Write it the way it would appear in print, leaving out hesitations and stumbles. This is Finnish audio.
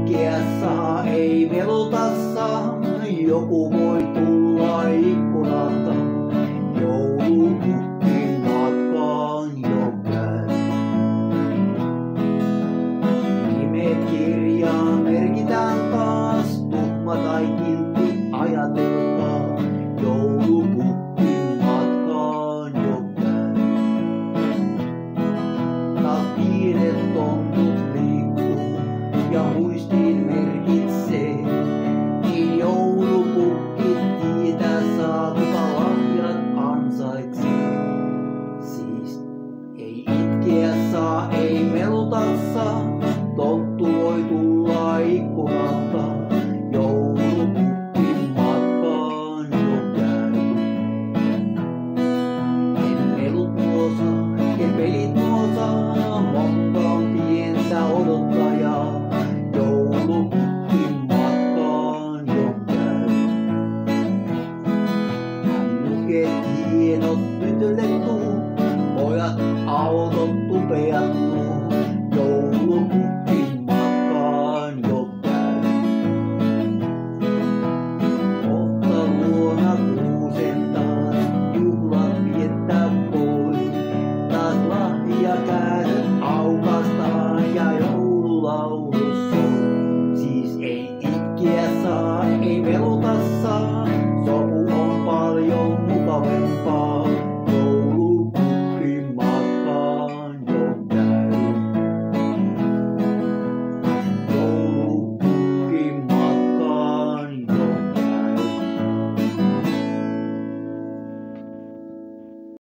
itkeä saa, ei veluta saa, joku voi tulla ikkunalta. Joulupukki matkaan jo käy. Nimet kirjaan merkitään taas, tuhma tai kiltti ajatelkaa. Joulupukki matkaan jo käy. Pienet tontut liikkuu ja muistiin merkitsee. Niin joulupukki tietää saa, kuka lahjat ansaitsee. Siis ei itkeä saa, ei meluta saa, tonttu voi tulla ikkunaan.